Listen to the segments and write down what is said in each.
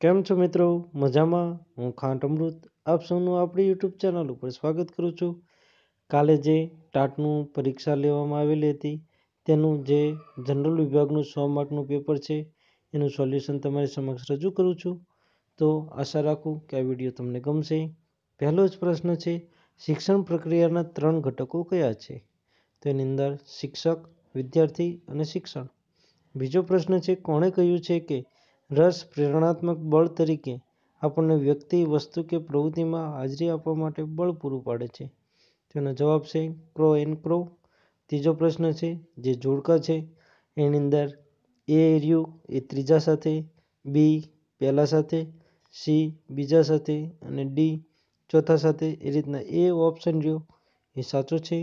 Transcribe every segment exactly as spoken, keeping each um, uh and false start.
કેમ છો મિત્રો? મજામાં? હું ખાંટ અમૃત આપ સૌનું આપણી યુટ્યુબ ચેનલ ઉપર સ્વાગત કરું છું. કાલે જે ટાટનું પરીક્ષા લેવામાં આવેલી હતી તેનું જે જનરલ વિભાગનું સો માર્કનું પેપર છે એનું સોલ્યુશન તમારી સમક્ષ રજૂ કરું છું. તો આશા રાખું કે આ વિડીયો તમને ગમશે. પહેલો જ પ્રશ્ન છે, શિક્ષણ પ્રક્રિયાના ત્રણ ઘટકો કયા છે? તો એની અંદર શિક્ષક, વિદ્યાર્થી અને શિક્ષણ. બીજો પ્રશ્ન છે, કોણે કહ્યું છે કે રસ પ્રેરણાત્મક બળ તરીકે આપણને વ્યક્તિ, વસ્તુ કે પ્રવૃત્તિમાં હાજરી આપવા માટે બળ પૂરું પાડે છે? તેનો જવાબ છે ક્રો એન્ડ ક્રો. ત્રીજો પ્રશ્ન છે, જે જોડકા છે એની અંદર એ રહ્યું એ ત્રીજા સાથે, બી પહેલા સાથે, સી બીજા સાથે અને ડી ચોથા સાથે. એ રીતના એ ઓપ્શન રહ્યો એ સાચો છે.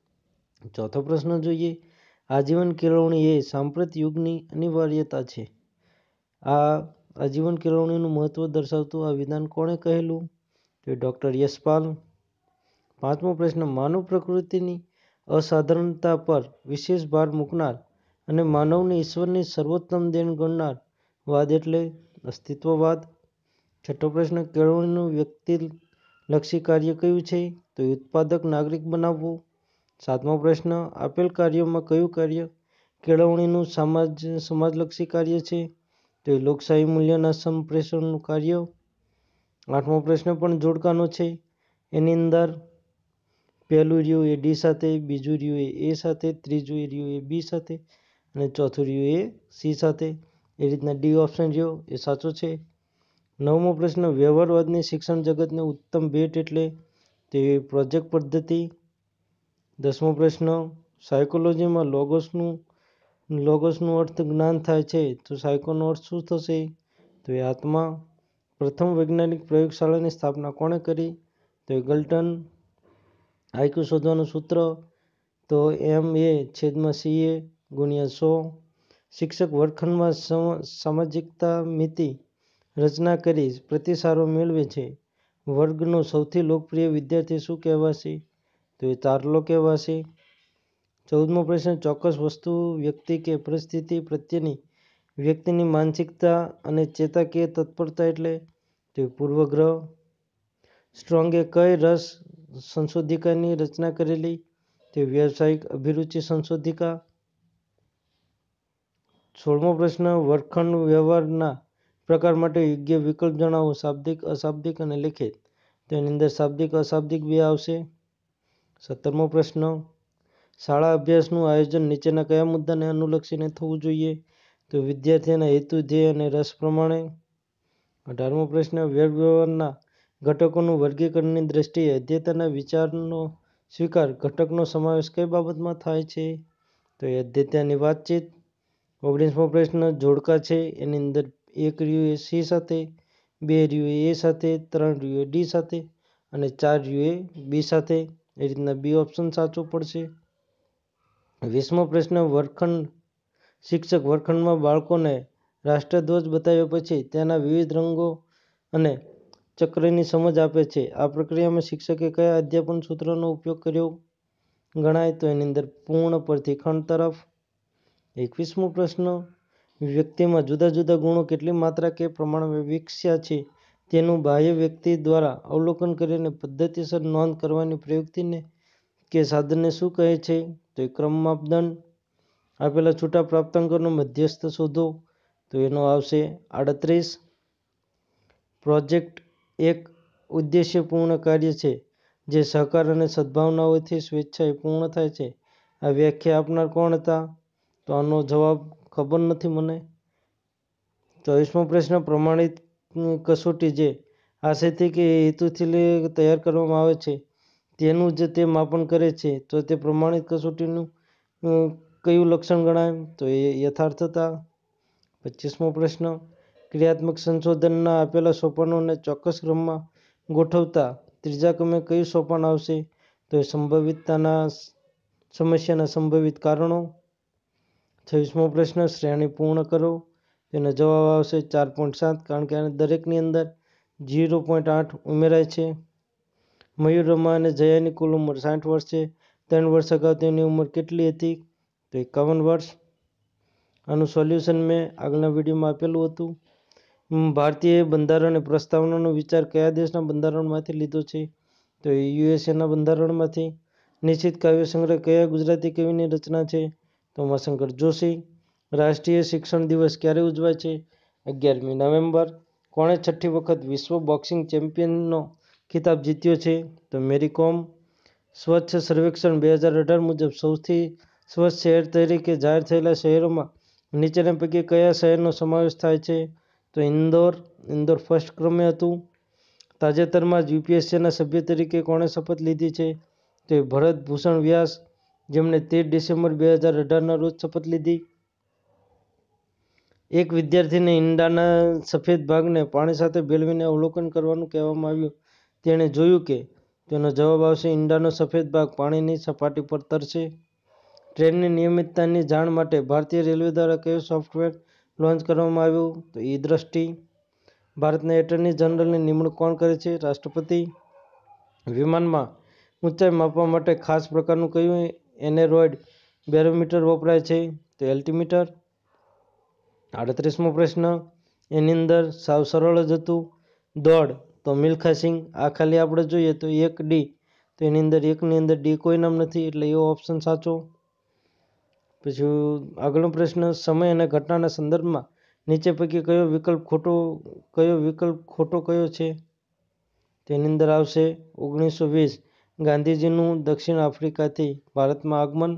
ચોથો પ્રશ્ન જોઈએ, આજીવન કેળવણી એ સાંપ્રત યુગની અનિવાર્યતા છે. આ આજીવન કેળવણીનું મહત્વ દર્શાવતું આ વિધાન કોણે કહેલું? તો ડૉક્ટર યશપાલ. પાંચમો પ્રશ્ન, માનવ પ્રકૃતિની અસાધારણતા પર વિશેષ ભાર મૂકનાર અને માનવને ઈશ્વરની સર્વોત્તમ દેણ ગણનાર વાદ એટલે અસ્તિત્વવાદ. છઠ્ઠો પ્રશ્ન, કેળવણીનું વ્યક્તિલક્ષી કાર્ય કયું છે? તો ઉત્પાદક નાગરિક બનાવવું. સાતમો પ્રશ્ન, આપેલ કાર્યોમાં કયું કાર્ય કેળવણીનું સમાજ સમાજલક્ષી કાર્ય છે? તો એ લોકશાહી મૂલ્યના સંપ્રેષણનું કાર્ય. આઠમો પ્રશ્ન પણ જોડકાનો છે. એની અંદર પહેલું રહ્યું એ ડી સાથે, બીજું રહ્યું એ એ સાથે, ત્રીજું રહ્યું એ બી સાથે અને ચોથું રહ્યું એ સી સાથે. એ રીતના ડી ઓપ્શન રહ્યો એ સાચો છે. નવમો પ્રશ્ન, વ્યવહારવાદની શિક્ષણ જગતને ઉત્તમ ભેટ એટલે તે પ્રોજેક્ટ પદ્ધતિ. દસમો પ્રશ્ન, સાયકોલોજીમાં લોગોસનું લોગોસનું અર્થ જ્ઞાન થાય છે તો સાયકોનો અર્થ શું થશે? તો એ આત્મા. પ્રથમ વૈજ્ઞાનિક પ્રયોગશાળાની સ્થાપના કોણે કરી? તો એ ગલ્ટન. આઈક્યુ શોધવાનું સૂત્ર તો એમ એ છેદમાં સી એ ગુણ્યા સો. શિક્ષક વર્ગખંડમાં સામાજિકતા મિતિ રચના કરી પ્રતિસારો મેળવે છે. વર્ગનો સૌથી લોકપ્રિય વિદ્યાર્થી શું કહેવાશે? તો એ તારલો કહેવાશે. ચૌદમો પ્રશ્ન, ચોક્કસ વસ્તુ, વ્યક્તિ કે પરિસ્થિતિ પ્રત્યેની વ્યક્તિની માનસિકતા અને ચેતાકીય તત્પરતા એટલે તો એ પૂર્વગ્રહ. સ્ટ્રોંગે કઈ રસ સંશોધિકાની રચના કરેલી? તે વ્યવસાયિક અભિરુચિ સંશોધિકા. સોળમો પ્રશ્ન, વર્ગખંડ વ્યવહારના પ્રકાર માટે યોગ્ય વિકલ્પ જણાવો. શાબ્દિક, અશાબ્દિક અને લિખિત. તો એની અંદર શાબ્દિક, અશાબ્દિક બે આવશે. સત્તરમો પ્રશ્ન, શાળા અભ્યાસનું આયોજન નીચેના કયા મુદ્દાને અનુલક્ષીને થવું જોઈએ? તો વિદ્યાર્થીના હેતુ, ધ્યેય અને રસ પ્રમાણે. અઢારમો પ્રશ્ન, વ્યવહારના ઘટકોનું વર્ગીકરણની દ્રષ્ટિએ અધ્યયતાના વિચારનો સ્વીકાર ઘટકનો સમાવેશ કઈ બાબતમાં થાય છે? તો એ અધ્યયતાની વાતચીત. ઓગણીસમો પ્રશ્ન, જોડકા છે એની અંદર એક રહ્યું એ સી સાથે, બે રહ્યું એ સાથે, ત્રણ રહ્યું એ ડી સાથે અને ચાર રહ્યું એ બી સાથે. એ રીતના બી ઓપ્શન સાચું પડશે. વીસમો પ્રશ્ન, વર્ગખંડ શિક્ષક વર્ગખંડમાં બાળકોને રાષ્ટ્રધ્વજ બતાવ્યા પછી તેના વિવિધ રંગો અને ચક્રની સમજ આપે છે. આ પ્રક્રિયામાં શિક્ષકે કયા અધ્યાપન સૂત્રનો ઉપયોગ કર્યો ગણાય? તો એની અંદર પૂર્ણ પરથી ખંડ તરફ. એકવીસમો પ્રશ્ન, વ્યક્તિમાં જુદા જુદા ગુણો કેટલી માત્રા કે પ્રમાણમાં વિકસ્યા છે તેનું બાહ્ય વ્યક્તિ દ્વારા અવલોકન કરીને પદ્ધતિસર નોંધ કરવાની પ્રયુક્તિને કે સાધનને શું કહે છે? તો એ ક્રમ માપદંડ. આપેલા છૂટા પ્રાપ્તાંકોનો મધ્યસ્થ શોધો. તો એનો આવશે આડત્રીસ. પ્રોજેક્ટ એક ઉદ્દેશ્યપૂર્ણ કાર્ય છે જે સહકાર અને સદ્ભાવનાઓથી સ્વેચ્છાએ પૂર્ણ થાય છે. આ વ્યાખ્યા આપનાર કોણ હતા? તો આનો જવાબ ખબર નથી મને. ચોવીસમો પ્રશ્ન, પ્રમાણિત કસોટી જે આશયથી કે હેતુથી તૈયાર કરવામાં આવે છે તેનું જ તે માપન કરે છે તો તે પ્રમાણિત કસોટીનું કયું લક્ષણ ગણાય? તો એ યથાર્થતા. પચીસમો પ્રશ્ન, ક્રિયાત્મક સંશોધનના આપેલા સોપાનોને ચોક્કસ ક્રમમાં ગોઠવતા ત્રીજા ક્રમે કયું સોપાન આવશે? તો એ સંભવિતતાના સમસ્યાના સંભવિત કારણો. છવ્વીસમો પ્રશ્ન, શ્રેણી પૂર્ણ કરો. તેનો જવાબ આવશે ચાર પોઈન્ટ સાત, કારણ કે આને દરેકની અંદર ઝીરો પોઈન્ટ આઠ ઉમેરાય છે. મયુર, રમા અને જયાની કુલ ઉંમર સાઠ વર્ષ છે. ત્રણ વર્ષ અગાઉ તેની ઉંમર કેટલી હતી? તો એકાવન વર્ષ. આનું સોલ્યુશન મેં આગળના વિડીયોમાં આપેલું હતું. ભારતીય બંધારણ પ્રસ્તાવનાનો વિચાર કયા દેશના બંધારણમાંથી લીધો છે? તો યુએસએના બંધારણમાંથી. નિશ્ચિત કાવ્ય સંગ્રહ કયા ગુજરાતી કવિની રચના છે? તો ઉમાશંકર જોશી. રાષ્ટ્રીય શિક્ષણ દિવસ ક્યારે ઉજવાય છે? અગિયારમી નવેમ્બર. કોણે છઠ્ઠી વખત વિશ્વ બોક્સિંગ ચેમ્પિયનનો ખિતાબ જીત્યો છે? તો મેરી કોમ. સ્વચ્છ સર્વેક્ષણ બે હજાર અઢાર મુજબ સૌથી સ્વચ્છ શહેર તરીકે જાહેર થયેલા શહેરોમાં નીચેના પૈકી કયા શહેરનો સમાવેશ થાય છે? તો ઇન્દોર. ઇન્દોર ફર્સ્ટ ક્રમે હતું. તાજેતરમાં જ યુપીએસસીના સભ્ય તરીકે કોણે શપથ લીધી છે? તો એ ભરત ભૂષણ વ્યાસ, જેમણે તેર ડિસેમ્બર બે હજાર અઢારના રોજ શપથ લીધી. એક વિદ્યાર્થીને ઈંડાના સફેદ ભાગને પાણી સાથે ભેળવીને અવલોકન કરવાનું કહેવામાં આવ્યું. તેણે જોયું કે તેનો જવાબ આવશે ઈંડાનો સફેદ ભાગ પાણીની સપાટી પર તરશે. ટ્રેનની નિયમિતતાની જાણ માટે ભારતીય રેલવે દ્વારા કયું સોફ્ટવેર લોન્ચ કરવામાં આવ્યું? તો ઈ દ્રષ્ટિ. ભારતના એટર્ની જનરલની નિમણૂક કોણ કરે છે? રાષ્ટ્રપતિ. વિમાનમાં ઊંચાઈ માપવા માટે ખાસ પ્રકારનું કયું એનેરોઇડ બેરોમીટર વપરાય છે? તો એલ્ટિમીટર. આડત્રીસમો પ્રશ્ન. એની અંદર સાવ સરળ જ હતું. દોડ તો મિલ્ખા સિંહ. આ ખાલી આપણે જોઈએ તો એક ડી, તો એની અંદર એકની અંદર ડી કોઈ નામ નથી, એટલે એવો ઓપ્શન સાચો. પછી આગળનો પ્રશ્ન. સમય અને ઘટનાના સંદર્ભમાં નીચે પૈકી કયો વિકલ્પ ખોટો કયો વિકલ્પ ખોટો કયો છે? તેની અંદર આવશે ઓગણીસો વીસ ગાંધીજીનું દક્ષિણ આફ્રિકાથી ભારતમાં આગમન.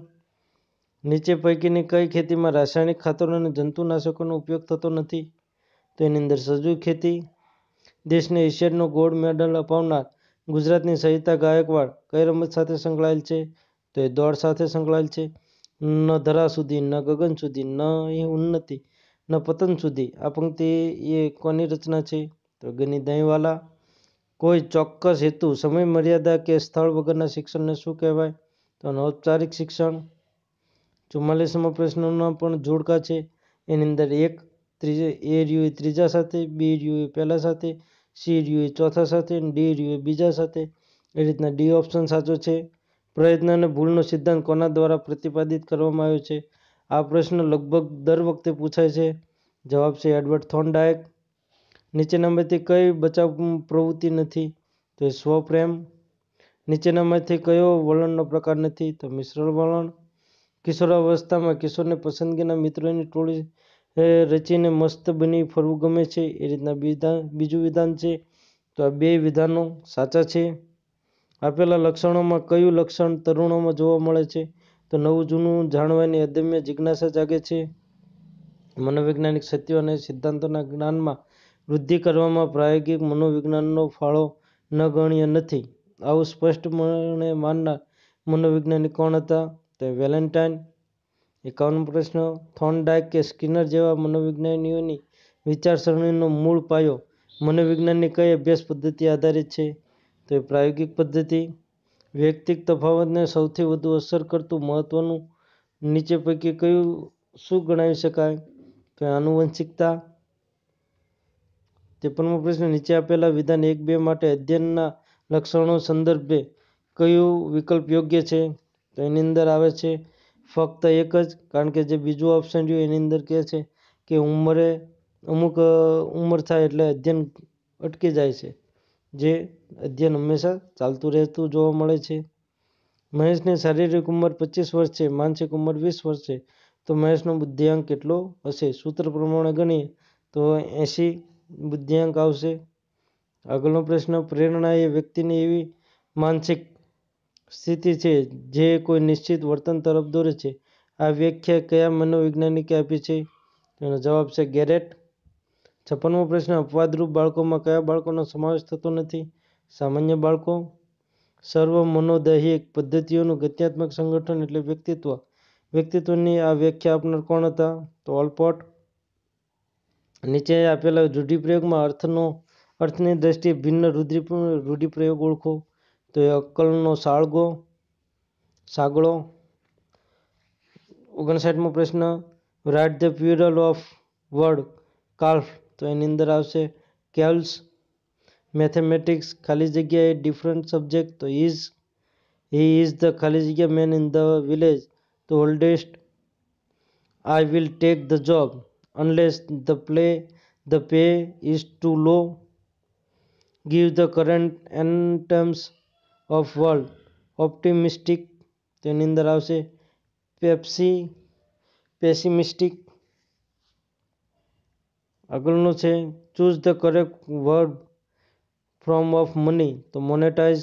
નીચે પૈકીની કઈ ખેતીમાં રાસાયણિક ખાતરો અને જંતુનાશકોનો ઉપયોગ થતો નથી? તો એની અંદર સજુ ખેતી. દેશને એશિયાડનો ગોલ્ડ મેડલ અપાવનાર ગુજરાતની સવિતા ગાયકવાડ કઈ રમત સાથે સંકળાયેલ છે? તો એ દોડ સાથે સંકળાયેલ છે. ન ધરા સુધી, ન ગગન સુધી, ન ઉન્નતિ, ન પતન સુધી. આ પંક્તિ એ કોની રચના છે? તો ગની દહીંવાલા. કોઈ ચોક્કસ હેતુ, સમય મર્યાદા કે સ્થળ વગરના શિક્ષણને શું કહેવાય? તો અનૌપચારિક શિક્ષણ. ચુમ્માલીસમો પ્રશ્નોના પણ જોડકા છે. એની અંદર એક ત્રીજા એ રહ્યું એ ત્રીજા સાથે, બી રહ્યું એ પહેલા સાથે, સી રહ્યું એ ચોથા સાથે, ડી રહ્યું એ બીજા સાથે. એ રીતના ડી ઓપ્શન સાચો છે. પ્રયત્ન અને ભૂલનો સિદ્ધાંત કોના દ્વારા પ્રતિપાદિત કરવામાં આવ્યો છે? આ પ્રશ્ન લગભગ દર વખતે પૂછાય છે. જવાબ છે એડવર્ડ થોર્નડાયક. નીચેનામાંથી કઈ બચાવ પ્રવૃત્તિ નથી? તો એ સ્વપ્રેમ. નીચેનામાંથી કયો વલણનો પ્રકાર નથી? તો મિશ્ર વલણ. કિશોરાવસ્થામાં કિશોરને પસંદગીના મિત્રોની ટોળી રચીને મસ્ત બની ફરવું ગમે છે. એ રીતના બીજા બીજું વિધાન છે. તો આ બે વિધાનો સાચા છે. આપેલા લક્ષણોમાં કયું લક્ષણ તરુણોમાં જોવા મળે છે? તો નવું જૂનું જાણવાની અદમ્ય જિજ્ઞાસા જાગે છે. મનોવૈજ્ઞાનિક સત્યો અને સિદ્ધાંતોના જ્ઞાનમાં વૃદ્ધિ કરવામાં પ્રાયોગિક મનોવિજ્ઞાનનો ફાળો નગણ્ય નથી. આવું સ્પષ્ટપણે માનનાર મનોવૈજ્ઞાનિક કોણ હતા? તો વેલેન્ટાઇન. એકાવનમો પ્રશ્ન. થોર્નડાયક કે સ્કિનર જેવા મનોવિજ્ઞાનીઓની વિચારસરણીનો મૂળ પાયો મનોવિજ્ઞાનની કઈ અભ્યાસ પદ્ધતિ આધારિત છે? તો એ પ્રાયોગિક પદ્ધતિ. વૈયક્તિક તફાવતને સૌથી વધુ અસર કરતું મહત્વનું નીચે પૈકી કયું શું ગણાવી શકાય? તો આનુવંશિકતા. ત્રેપનમો પ્રશ્ન. નીચે આપેલા વિધાન એક બે માટે અધ્યયનના લક્ષણો સંદર્ભે કયું વિકલ્પ યોગ્ય છે? તો એની અંદર આવે છે ફક્ત એક જ, કારણ કે જે બીજું ઓપ્શન રહ્યું એની અંદર કહે છે કે ઉંમરે અમુક ઉંમર થાય એટલે અધ્યયન અટકી જાય છે, જે અધ્યયન હંમેશા ચાલતું રહેતું જોવા મળે છે. મહેશની શારીરિક ઉંમર પચીસ વર્ષ છે, માનસિક ઉંમર વીસ વર્ષ છે, તો મહેશનો બુદ્ધિઆંક કેટલો હશે? સૂત્ર પ્રમાણે ગણીએ તો એંસી બુદ્ધિઆંક આવશે. આગળનો પ્રશ્ન. પ્રેરણા એ વ્યક્તિની એવી માનસિક સ્થિતિ છે જે કોઈ નિશ્ચિત વર્તન તરફ દોરે છે. આ વ્યાખ્યા કયા મનોવૈજ્ઞાનિકે આપી છે? એનો જવાબ છે ગેરેટ. છપ્પનમો પ્રશ્ન. અપવાદરૂપ બાળકોમાં કયા બાળકોનો સમાવેશ થતો નથી? સામાન્ય બાળકો. સર્વ મનોદૈહિક પદ્ધતિઓનું ગત્યાત્મક સંગઠન એટલે વ્યક્તિત્વ. વ્યક્તિત્વની આ વ્યાખ્યા આપનાર કોણ હતા? તો ઓલપોટ. નીચે આપેલા રૂઢિપ્રયોગમાં અર્થનો અર્થની દ્રષ્ટિએ ભિન્ન રૂઢિ રૂઢિપ્રયોગ ઓળખો. તો એ અક્કલનો સાળગો સાગળો. ઓગણસાઠમો પ્રશ્ન. Write the plural of word calf. તો એની અંદર આવશે કેલ્સ. મેથેમેટિક્સ ખાલી જગ્યાએ ડિફરન્ટ સબ્જેક્ટ. તો ઇઝ. હી ઇઝ ધ ખાલી જગ્યા મેન ઇન ધ વિલેજ. તો oldest. I will take the job unless the play the pay is too low. Give the correct antonyms of word. Optimistic, તેની અંદર આવશે પેપ્સી pessimistic. આગળનું છે choose the correct word from of money. તો monetise.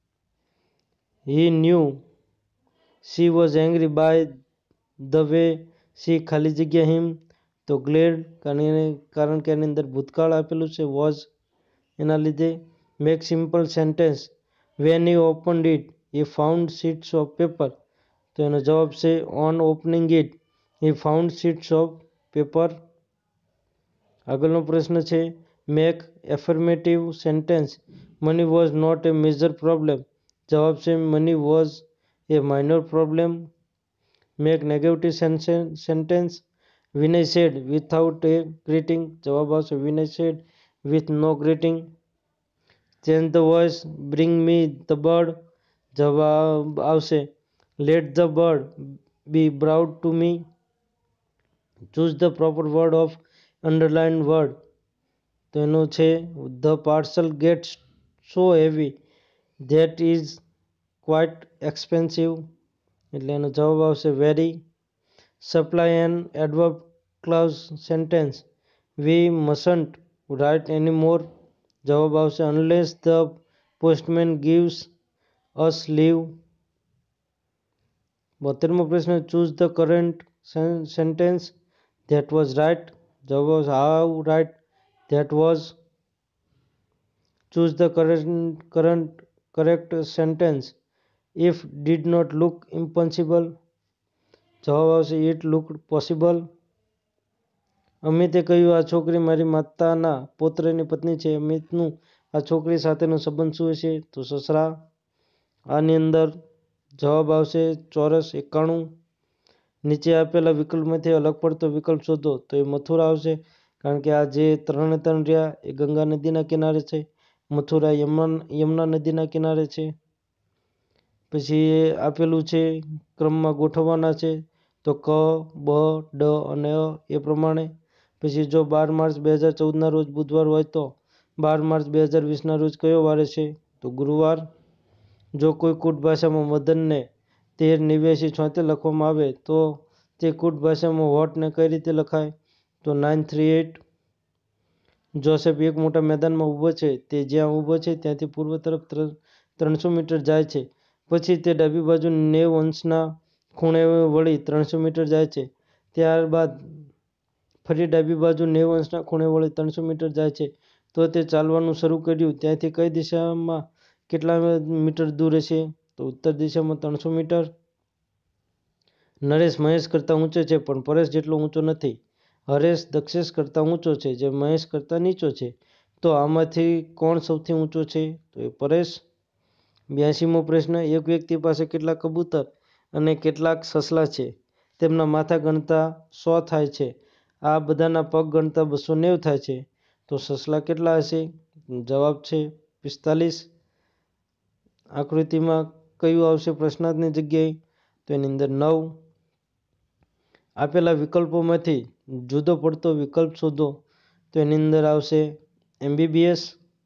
He knew she was angry by the way she ખાલી જગ્યા હિમ. તો ગ્લેડ, કારણ કે એની અંદર ભૂતકાળ આપેલું છે વોઝ એના લીધે. Make simple sentence. When he opened it he found sheets of paper. તો એનો જવાબ છે on opening it he found sheets of paper. આગળનો પ્રશ્ન છે make affirmative sentence. Money was not a major problem. જવાબ છે money was a minor problem. Make negative sentence. Vinay said without a greeting. જવાબ આવશે Vinay said with no greeting. Change the voice. Bring me the bird. જવાબ આવશે let the bird be brought to me. Choose the proper word of underline word. તો એનો છે the parcel gets so heavy that is quite expensive. એટલે એનો જવાબ આવશે very. Supply an adverb clause sentence. We mustn't write any more. જવાબ આવશે unless the postman gives us leave. બોતેરમો પ્રશ્ન choose the current sentence. That was right. જવાબ આવશે how right that was. Choose the current current correct sentence. If did not look impossible. જવાબ આવશે it looked possible. અમિતે કહ્યું આ છોકરી મારી માતાના પૌત્રની પત્ની છે. અમિતનું આ છોકરી સાથેનો સંબંધ શું હશે? તો સસરા. આની અંદર જવાબ આવશે ચોરસ એકાણું. નીચે આપેલા વિકલ્પમાંથી અલગ પડતો વિકલ્પ શોધો. તો એ મથુરા આવશે, કારણ કે આ જે ત્રણે ત્રણ રહ્યા એ ગંગા નદીના કિનારે છે. મથુરા યમુના યમુના નદીના કિનારે છે. પછી એ આપેલું છે ક્રમમાં ગોઠવવાના છે, તો ક, બ, ડ અને અ એ પ્રમાણે. પછી જો બાર માર્ચ બે હજાર ચૌદના રોજ બુધવાર હોય તો બાર માર્ચ બે હજાર વીસના રોજ કયો વાર છે? તો ગુરુવાર. જો કોઈ કૂટ ભાષામાં મદનને તેર નેવ્યાસી છોતેર લખવામાં આવે તો તે કૂટ ભાષામાં વોટને કઈ રીતે લખાય? તો નાઇન થ્રી એટ. જોસેફ એક મોટા મેદાનમાં ઊભો છે. તે જ્યાં ઊભો છે ત્યાંથી પૂર્વ તરફ ત્રણસો મીટર જાય છે. પછી તે ડાબી બાજુ નેવ અંશના ખૂણે વળી ત્રણસો મીટર જાય છે. ત્યારબાદ ફરી ડાબી બાજુ નેવ અંશના ખૂણે વળી ત્રણસો મીટર જાય છે. તો તે ચાલવાનું શરૂ કર્યું ત્યાંથી કઈ દિશામાં કેટલા મીટર દૂર હશે? તો ઉત્તર દિશામાં ત્રણસો મીટર. નરેશ મહેશ કરતાં ઊંચો છે પણ પરેશ જેટલો ઊંચો નથી. હરેશ દક્ષેશ કરતાં ઊંચો છે જે મહેશ કરતાં નીચો છે. તો આમાંથી કોણ સૌથી ઊંચો છે? તો એ પરેશ. બ્યાસીમો પ્રશ્ન એક વ્યક્તિ પાસે કેટલાક કબૂતર અને કેટલાક સસલા છે. તેમના માથા ગણતા સો થાય છે. આ બધાના પગ ગણતા બસો નેવ થાય છે. તો સસલા કેટલા હશે? જવાબ છે પિસ્તાલીસ. આકૃતિમાં કયું આવશે પ્રશ્નાર્થની જગ્યાએ? તો એની અંદર નવ. આપેલા વિકલ્પોમાંથી જુદો પડતો વિકલ્પ શોધો. તો એની અંદર આવશે એમબીબીએસ.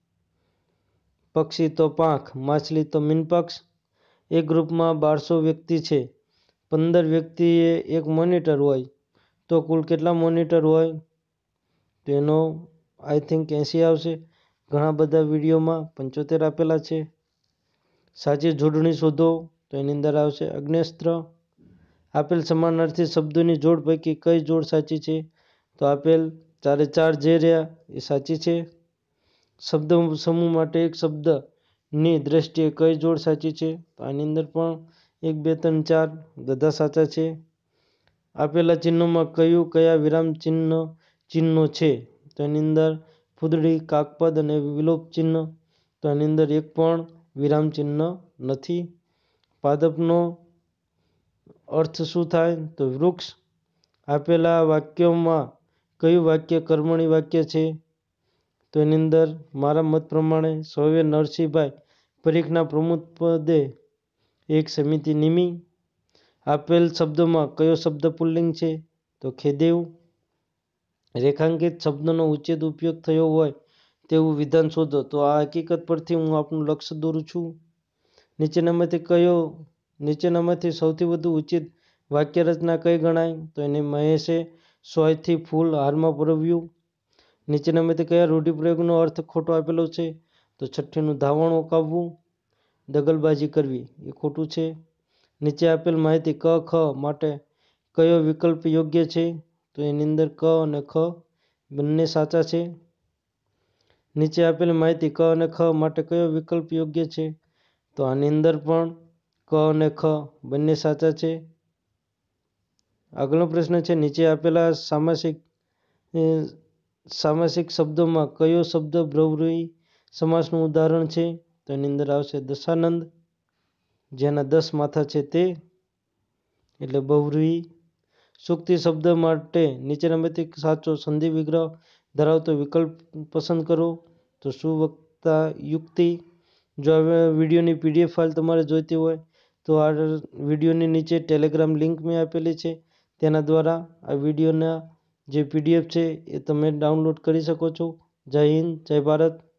પક્ષી તો પાંખ, માછલી તો મીનપક્ષ. એક ગ્રુપમાં બારસો વ્યક્તિ છે. પંદર વ્યક્તિએ એક મોનિટર હોય તો કુલ કેટલા મોનિટર હોય? તો એનો આઈ થિંક એંસી આવશે. ઘણા બધા વિડીયોમાં પંચોતેર આપેલા છે. સાચી જોડણી શોધો. તો એની અંદર આવશે અગ્નેસ્ત્ર. આપેલ સમાનાર્થી શબ્દોની જોડ પૈકી કઈ જોડ સાચી છે? તો આપેલ ચારે ચાર જે રહ્યા એ સાચી છે. શબ્દ સમૂહ માટે એક શબ્દની દ્રષ્ટિએ કઈ જોડ સાચી છે? તો આની અંદર પણ એક બે ત્રણ ચાર બધા સાચા છે. આપેલા ચિહ્નોમાં કયું કયા વિરામ ચિહ્ન ચિહ્નો છે? તો એની અંદર ફૂદડી, કાકપદ અને વિલોપ ચિહ્ન. તો આની અંદર એક પણ વિરામ ચિહ્ન નથી. પાદપનો અર્થ શું થાય? તો વૃક્ષ. આપેલા વાક્યોમાં કયું વાક્ય કર્મણી વાક્ય છે? તો એની અંદર મારા મત પ્રમાણે સૌએ નરસિંહભાઈ પરીખના પ્રમુખ પદે એક સમિતિ નિમી. આપેલ શબ્દોમાં કયો શબ્દ પુલ્લિંગ છે? તો ખેદેવ. રેખાંકિત શબ્દનો ઉચિત ઉપયોગ થયો હોય તેવું વિધાન શોધો. તો આ હકીકત પરથી હું આપનું લક્ષ્ય દોરું છું. નીચેનામાંથી કયો નીચેનામાંથી સૌથી વધુ ઉચિત વાક્યરચના કઈ ગણાય? તો એને મહેશે સોયથી ફૂલ હારમાં પરોવ્યું. નીચેનામાંથી કયા રૂઢિપ્રયોગનો અર્થ ખોટો આપેલો છે? તો છઠ્ઠીનું ધાવણ ઓકાવવું, દગલબાજી કરવી એ ખોટું છે. નીચે આપેલ માહિતી ક ખ માટે કયો વિકલ્પ યોગ્ય છે? તો એની અંદર ક અને ખ બંને સાચા છે. નીચે આપેલ માહિતી ક અને ખ માટે કયો વિકલ્પ યોગ્ય છે? તો આની અંદર પણ ક અને ખ બંને સાચા છે. આગળનો પ્રશ્ન છે નીચે આપેલા સામાસિક સામાસિક શબ્દોમાં કયો શબ્દ બહુવ્રીહી સમાસનું ઉદાહરણ છે? તો એની અંદર આવશે દશાનંદ, જેના દસ માથા છે તે, એટલે બહુવ્રીહી. સૂક્તિ શબ્દ માટે નીચેનામાંથી સાચો સંધિ વિગ્રહ ધરાવતો વિકલ્પ પસંદ કરો. તો સુવક્તા યુક્તિ. જો આ વિડીયોની પીડીએફ ફાઇલ તમારે જોઈતી હોય તો આ વિડીયોની નીચે ટેલિગ્રામ લિંક મેં આપેલી છે, તેના દ્વારા આ વિડીયોના જે પીડીએફ છે એ તમે ડાઉનલોડ કરી શકો છો. જય હિન્દ, જય ભારત.